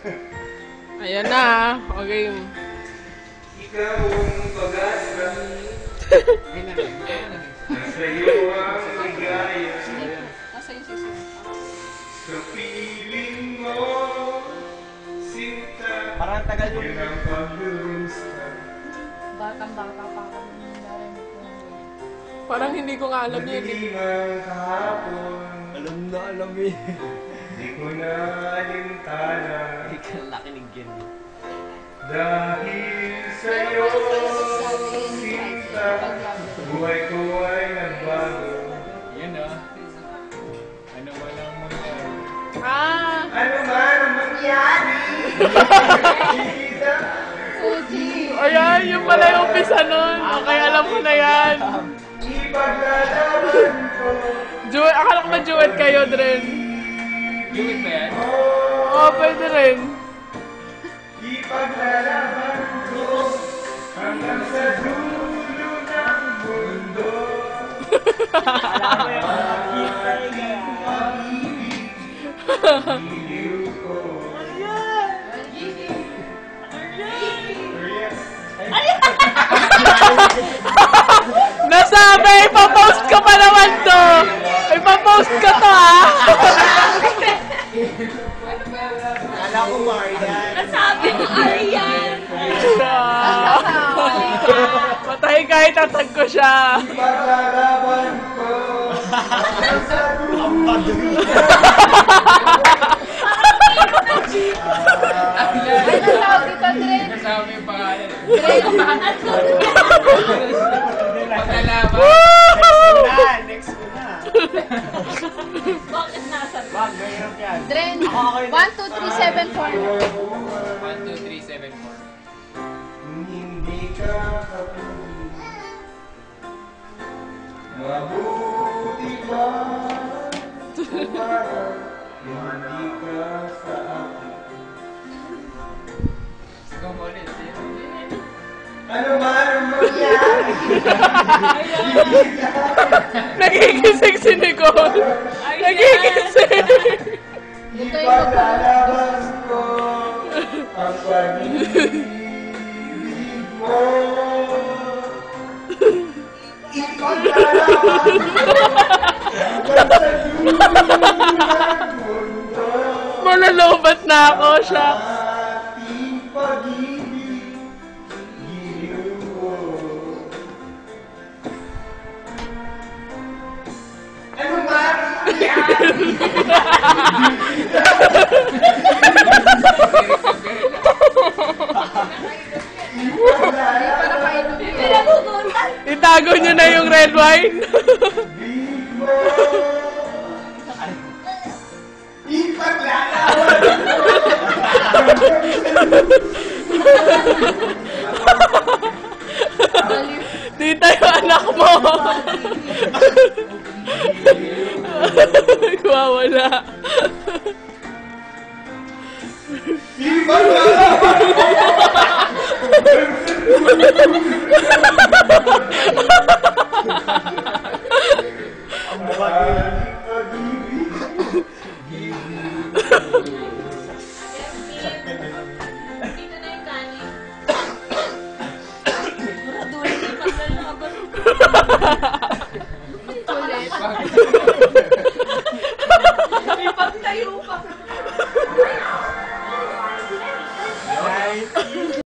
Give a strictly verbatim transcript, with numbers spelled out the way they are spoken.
Ayan na. Okay. Ikaw ang pag-asa. Nasa iyo ang ligaya. Nasa yung sisi. Sa piling mo, sinta. Parang tagal yung Yun ang pag-lusta. Batang-bata pa ako nung narinig ko. Parang hindi ko nga alam yun. Hindi man kahapon. alam na alam eh. Di ko na alintana. Ikaw nakinig yun. Dahil sa'yo, sinta, buhay ko ay nagbago. Yan ah. Ano man ang mangyari. Ah! Ano man ang mangyari, kita. Ayan, yung pala yung umpisa nun. Okay, alam ko na yan. Ipaglalaban ko. Duet, akala ko ba duet kayo, Dren? Duwit ba yan? Oo, oh, pwede rin. Ipaglalaban ko hanggang sa dulo ng mundo. Alam mo yung pag-ibig. Iliw ko. Nasabi, ipapost ko pa naman to. Ipapost ko to, ah. Alam ko Marian. Nasabi mo, Arian! Patay kahit tatag ko siya. Ipaglalaban ko hanggang sa dulo. Ay, nasabi ko, Dre. Kasama yung pangalan. Dre, Pagkalaban. Next ko na. bakit nasa? Wag, mahirap yan. Dre, one, two, three, seven, four. one, two, three, seven, four. Hindi ka kapatid. Mabuti ba umarap? Hindi ka sa akin. Sigaw mo ulit. Ano man ang mangyari, Nagigising si Nicole. Nagigising. Ito yung mag- ipaglalaban ko ang pag-ibig mo. Ipaglalaban ko hanggang sa dulo ng mundo. Malalobat na ako siya. Ating pag-ibig, giliw ko. Ano man ang mangyari, Pinagugutan! Itago niyo na yung red wine. ipaglalaban Tita, yung anak mo. Kuwawala. ang pag-ibig. Dito na yung kanin. Siguraduhin yung paglalaban. Ulit. May pagtayo pa.